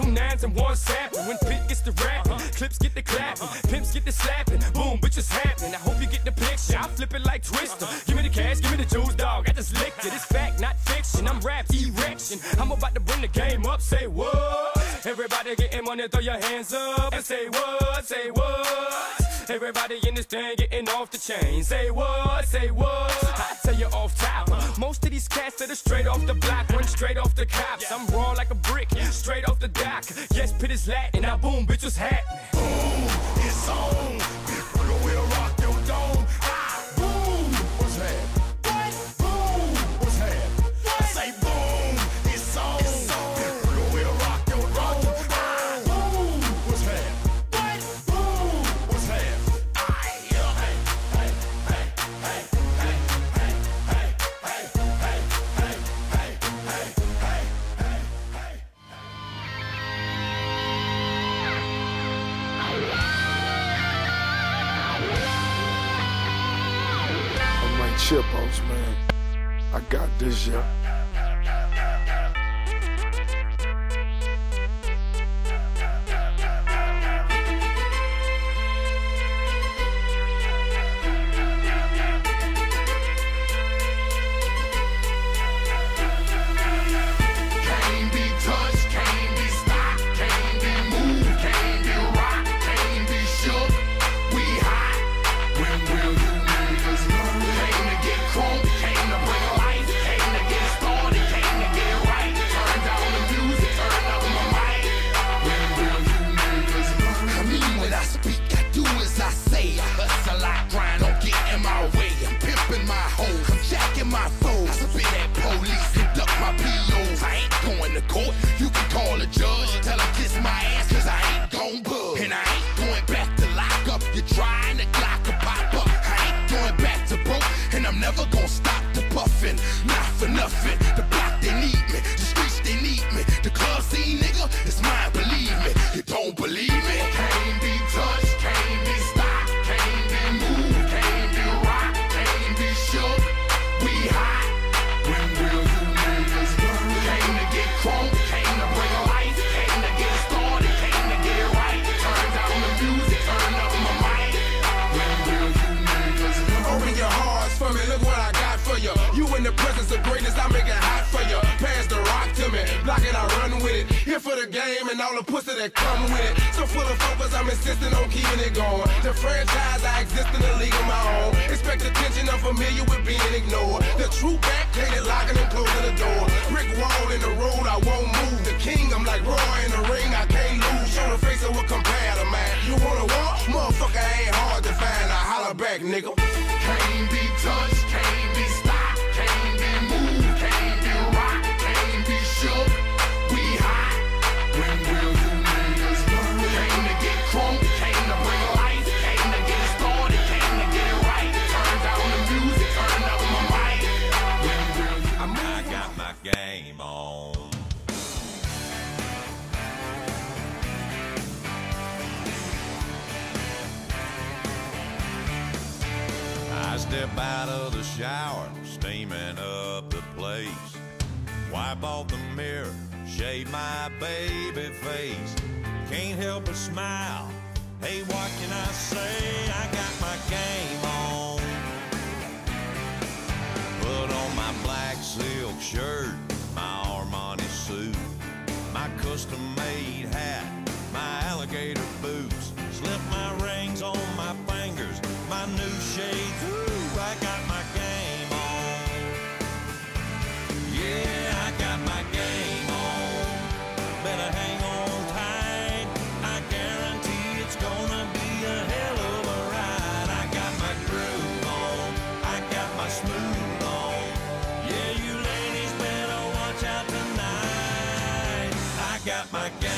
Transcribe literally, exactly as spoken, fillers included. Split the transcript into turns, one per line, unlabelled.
two nines and one sapping. When Pit gets the rapping, clips get the clapping, pimps get the slapping. Boom, bitches happen. I hope you get the picture. I flip it like Twister. Give me the cash, give me the juice, dog. I just licked it. It's fact, not fiction. I'm rap erection. I'm about to bring the game up. Say what? Everybody getting money, throw your hands up and say what? Say what? Everybody in this thing getting off the chain. Say what? Say what? I tell you off top. Most of these cats that are straight off the block, run straight off the cops. I'm raw like a brick, straight off the dock. Yes, Pit is Latin. Now boom, bitch, what's happening? Boom, it's on. Big Brittle will rock your dome. Ah, boom, what's happening? What? Boom, what's happening? What? I say boom, it's on. It's on. Big Brittle will rock your dome. Ah, boom, what's happening? What? Boom, what's happening? Aye, yeah, hey, hey, hey, hey, hey, hey, hey, hey, hey, hey, hey, hey, hey, hey, hey.
I'm like Chipos, man. I got this, yeah.
Can't be touched, can't be stopped, can't be moved, can't be rocked, can't be shook. We hot. When will you niggas learn? Came to get crunk, came to bring life, came to get started, came to get right. Turn down the music, turn up my mic. When will you niggas learn? I mean when I speak, I do as I say. I hustle, I grind, don't get in my way. I'm pimping my hoes, I'm jacking my foes. I spit at police and duck my P Os. I ain't going to court, you can call a judge. Tell him kiss my ass, cause I ain't gon' bug. And I ain't going back to lock up. You're trying to Glock a pop up. I ain't going back to broke, and I'm never gon' stop the puffin'. Not for nothing. The block, they need me. The streets, they need me. The club scene, nigga, it's mine, believe me. You don't believe me? Can't be touched, can't be stopped, can't be moved, can't be rocked, can't be shook. We hot. When will you niggas learn? Came to get crunk, came to bring life, came to get started, came to get right. Turn down the music, turn up my mic. When will you niggas learn?
Open your hearts for me, look what I got for you. You in the presence of greatness, I make it hot for you. Pass the rock to me, block it, I run with it. Here for the game and all the pussy that come with it. So full of focus, I'm insisting on keeping it going. The franchise, I exist in a league of my own. Expect attention, I'm familiar with being ignored. The true back, painted, locking and closing the door. Brick wall in the road, I won't move. The king, I'm like Roy in the ring, I can't lose. Show the face of what compare to man. You wanna walk? Motherfucker ain't hard to find. I holler back, nigga.
Can't be touched, can't be stopped, can't be moved, can't be rocked, can't be shook. We hot. When will you niggas learn? Came to get crunk, came to bring life, came to get started, came to get right. Turn down the music, turn up my mic. When will you?
I got my game on. I step out of the shower, steaming up the place. Wipe off the mirror, shave my baby face. Can't help but smile. Hey, what can I say? I got my game on. Put on my black silk shirt, my Armani suit, my custom-made hat, my alligator boots. Slip my rings on my fingers, my new shades. Ooh, I got my game on. Yeah, I got my game on. Better hang on tight. I guarantee it's gonna be a hell of a ride. I got my groove on. I got my smooth on. Yeah, you ladies better watch out tonight. I got my game.